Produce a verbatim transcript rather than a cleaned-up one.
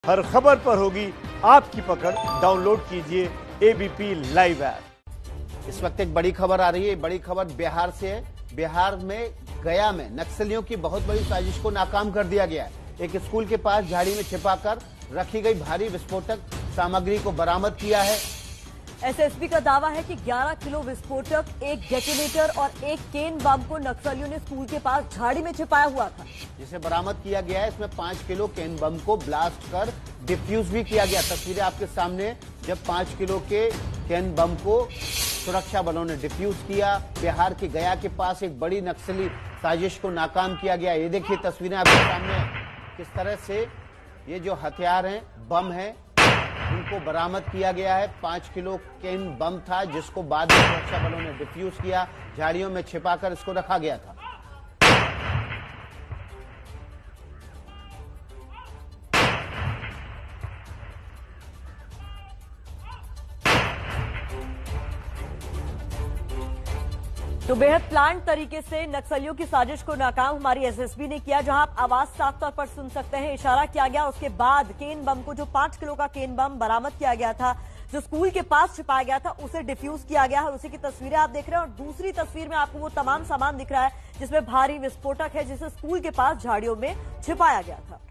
हर खबर पर होगी आपकी पकड़। डाउनलोड कीजिए एबीपी लाइव ऐप। इस वक्त एक बड़ी खबर आ रही है। बड़ी खबर बिहार से है। बिहार में गया में नक्सलियों की बहुत बड़ी साजिश को नाकाम कर दिया गया है। एक स्कूल के पास झाड़ी में छिपाकर रखी गई भारी विस्फोटक सामग्री को बरामद किया है। एसएसबी का दावा है कि ग्यारह किलो विस्फोटक, एक डेटोनेटर और एक केन बम को नक्सलियों ने स्कूल के पास झाड़ी में छिपाया हुआ था, जिसे बरामद किया गया है। इसमें पांच किलो केन बम को ब्लास्ट कर डिफ्यूज भी किया गया। तस्वीरें आपके सामने, जब पांच किलो के केन बम को सुरक्षा बलों ने डिफ्यूज किया। बिहार के गया के पास एक बड़ी नक्सली साजिश को नाकाम किया गया। ये देखिए तस्वीरें आपके सामने, किस तरह से ये जो हथियार हैं, बम है, उनको बरामद किया गया है। पांच किलो केन बम था, जिसको बाद में सुरक्षा बलों ने डिफ्यूज किया। झाड़ियों में छिपाकर इसको रखा गया था। तो बेहद प्लान तरीके से नक्सलियों की साजिश को नाकाम हमारी एसएसबी ने किया। जहां आप आवाज साफ तौर पर सुन सकते हैं, इशारा किया गया। उसके बाद केन बम को, जो पांच किलो का केन बम बरामद किया गया था, जो स्कूल के पास छिपाया गया था, उसे डिफ्यूज किया गया है। उसी की तस्वीरें आप देख रहे हैं। और दूसरी तस्वीर में आपको वो तमाम सामान दिख रहा है जिसमें भारी विस्फोटक है, जिसे स्कूल के पास झाड़ियों में छिपाया गया था।